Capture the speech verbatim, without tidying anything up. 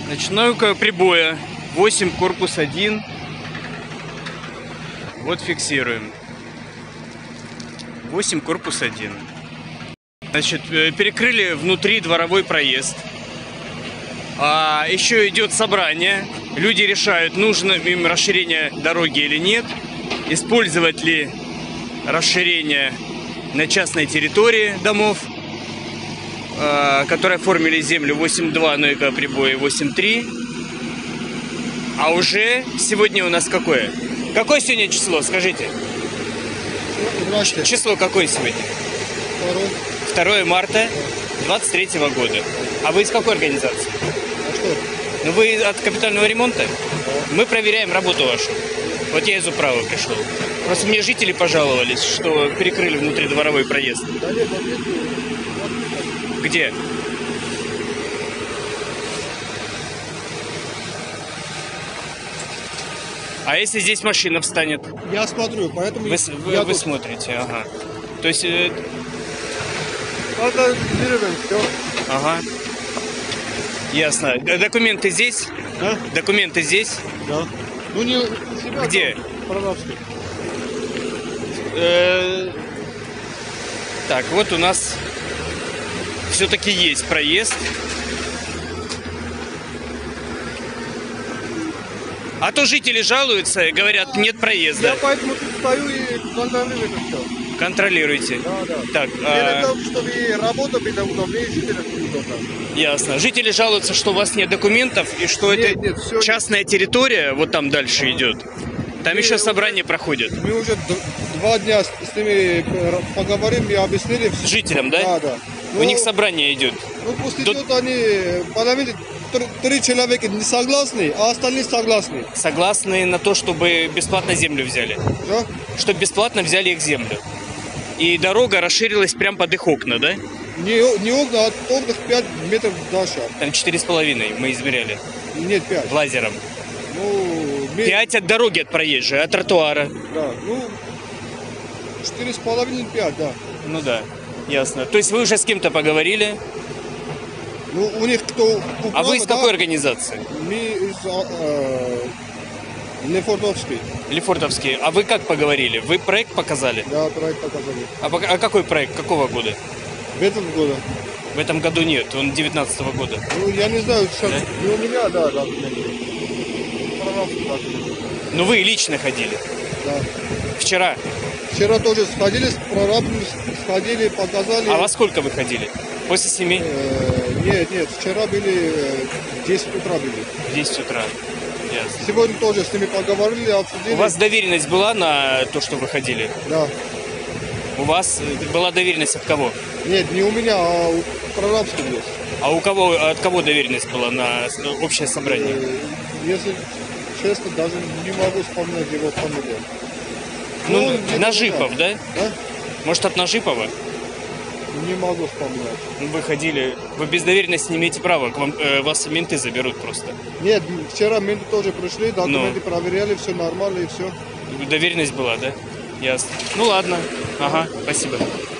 Ночное прибоя. восемь, корпус один. Вот фиксируем. восемь, корпус один. Значит, перекрыли внутри дворовой проезд. А еще идет собрание. Люди решают, нужно им расширение дороги или нет. Использовать ли расширение на частной территории домов, которые оформили землю восемь два, но экоприбои восемь три. А уже сегодня у нас какое? Какое сегодня число, скажите? Число какое сегодня? второе марта двадцать третьего года. А вы из какой организации? А что? Ну вы от капитального ремонта? Да. Мы проверяем работу вашу. Вот я из управы пришел. Просто мне жители пожаловались, что перекрыли внутридворовой проезд. Да нет, вот нет. Где? А если здесь машина встанет? Я смотрю, поэтому... Вы, вы, я вы тут... смотрите, ага. То есть... Э... Это деревень, все. Ага. Ясно. Документы здесь? Да? Документы здесь? Да. Ну не у себя. Где? Продавский. Э... Так, вот у нас все-таки есть проезд. А то жители жалуются и говорят, нет проезда. Я поэтому тут стою и контролирую это все. Контролируйте. Да, да. Так, Дело а... в том, чтобы и работа была удобнее, и жителям удобно. Ясно. Жители жалуются, что у вас нет документов и что нет, это нет, все... частная территория, вот там дальше ага. идет. Там мы еще собрание уже... проходит. Мы уже два дня с ними поговорим и объяснили. С жителям, да? Да, да. Но... У них собрание идет. Ну, пусть Тут... идет, они, подавили, три человека не согласны, а остальные согласны. Согласны на то, чтобы бесплатно землю взяли. Да? Чтобы бесплатно взяли их землю. И дорога расширилась прямо под их окна, да? Не, не окна, а от окна пять метров дальше. Там четыре с половиной мы измеряли. Нет, пять. Лазером. Ну, пять от дороги, от проезжей, от тротуара. Да, ну, четыре с половиной, пять, да. Ну да, ясно. То есть вы уже с кем-то поговорили? Ну, у них кто... Управа, а вы из да, какой организации? Мы из э, Лефортовской. Лефортовский. А вы как поговорили? Вы проект показали? Да, проект показали. А, а какой проект? Какого года? В этом году. В этом году нет, он девятнадцатого года. Ну, я не знаю, сейчас... Да? Не у меня, да, да. Ну, вы лично ходили? Да. Вчера? Вчера тоже сходили, с прорабом сходили, показали. А во сколько вы ходили? После семи? Э, нет, нет, вчера были, в десять утра были. В десять утра. Ясно. Сегодня тоже с ними поговорили, обсудили. У вас доверенность была на то, что вы ходили? Да. У вас была доверенность от кого? Нет, не у меня, а у прорабского есть. А у кого, от кого доверенность была на общее собрание? Э, если честно, даже не могу вспомнить его фамилию. Ну, ну Нажипов, да? Да? Может, от Нажипова? Не могу вспомнить. Ну, вы ходили, вы без доверенности не имеете права, к вам, э, вас менты заберут просто. Нет, вчера менты тоже пришли, документы ну. проверяли, все нормально и все. Доверенность была, да? Ясно. Ну ладно. Ага, спасибо.